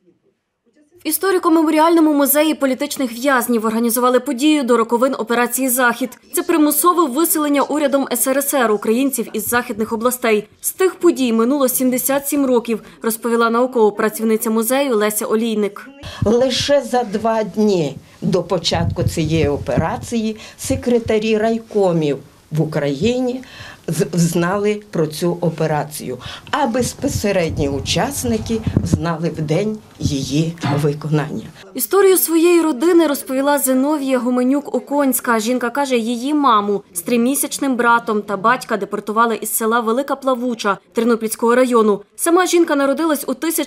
В історико-меморіальному музеї політичних в'язнів організували подію до роковин операції «Захід». Це примусове виселення урядом СРСР українців із західних областей. З тих подій минуло 77 років, розповіла наукова працівниця музею Леся Олійник. Лише за 2 дні до початку цієї операції секретарі райкомів в Україні знали про цю операцію, а безпосередні учасники знали в день її виконання. Історію своєї родини розповіла Зиновія Гуменюк-Оконська. Жінка каже, її маму з 3-місячним братом та батька депортували із села Велика Плавуча Тернопільського району. Сама жінка народилась у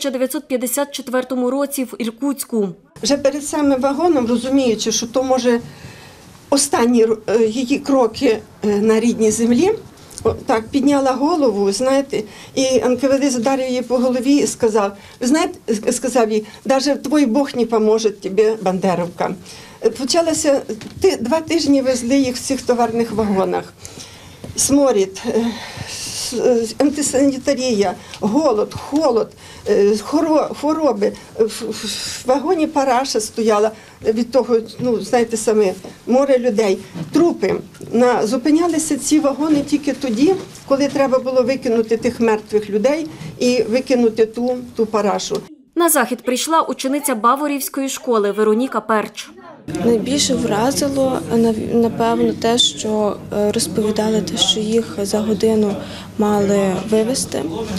1954 році в Іркутську. Вже перед самим вагоном, розуміючи, що то може останні її кроки на рідній землі, так, підняла голову, знаєте, і НКВД задарив її по голові і сказав, знаєте, сказав їй, навіть твій Бог не поможе тобі, Бандеровка. Почалося, 2 тижні везли їх в цих товарних вагонах. Сморід, антисанітарія, голод, холод, хвороби. В вагоні параша стояла від того, ну, знаєте самі, море людей, трупи. Зупинялися ці вагони тільки тоді, коли треба було викинути тих мертвих людей і викинути ту парашу. На захід прийшла учениця Баворівської школи Вероніка Перч. Найбільше вразило, напевно, те, що розповідали, що їх за годину мали вивезти.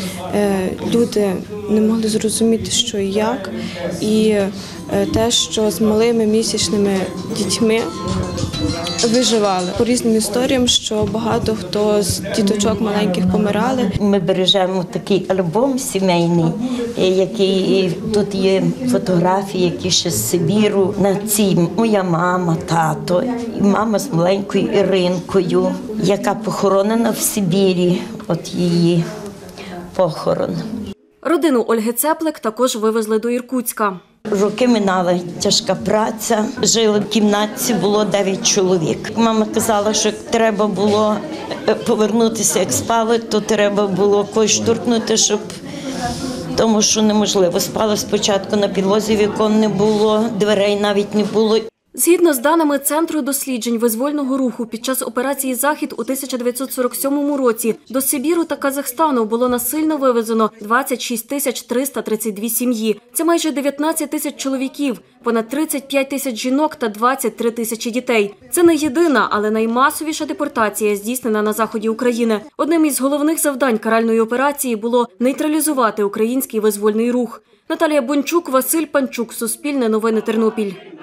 Люди не могли зрозуміти, що і як. І те, що з малими місячними дітьми виживали. По різним історіям, що багато хто з діточок маленьких помирали. Ми бережемо такий альбом сімейний, який тут є фотографії, які ще з Сибіру. На цій моя мама, тато, і мама з маленькою Іринкою, яка похоронена в Сибірі. От її похорон. Родину Ольги Цеплик також вивезли до Іркутська. Роки минали, тяжка праця. Жили в кімнаті, було 9 чоловік. Мама казала, що треба було повернутися, як спали, то треба було когось штурхнути, тому що неможливо. Спали спочатку на підлозі, вікон не було, дверей навіть не було. Згідно з даними Центру досліджень визвольного руху, під час операції «Захід» у 1947 році до Сибіру та Казахстану було насильно вивезено 26 332 сім'ї. Це майже 19 тисяч чоловіків, понад 35 тисяч жінок та 23 тисячі дітей. Це не єдина, але наймасовіша депортація, здійснена на заході України. Одним із головних завдань каральної операції було нейтралізувати український визвольний рух. Наталія Бончук, Василь Панчук, Суспільне новини, Тернопіль.